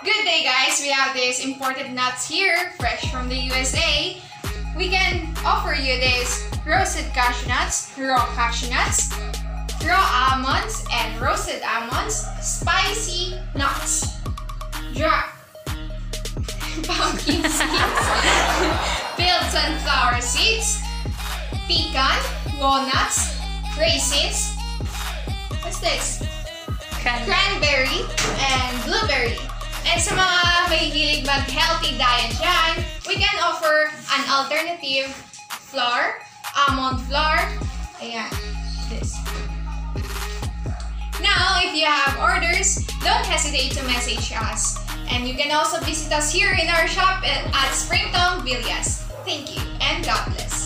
Good day guys, we have these imported nuts here, fresh from the USA. We can offer you this roasted cashew nuts, raw cashew nuts, raw almonds and roasted almonds, spicy nuts, dry pumpkin seeds, peeled sunflower seeds, pecan, walnuts, raisins, what's this? Cranberry and blueberry. And sa mga mahihilig mag-healthy diet dyan, we can offer an alternative flour, almond flour. Ayan, this. Now, if you have orders, don't hesitate to message us. And you can also visit us here in our shop at Springtown, Villas. Thank you and God bless.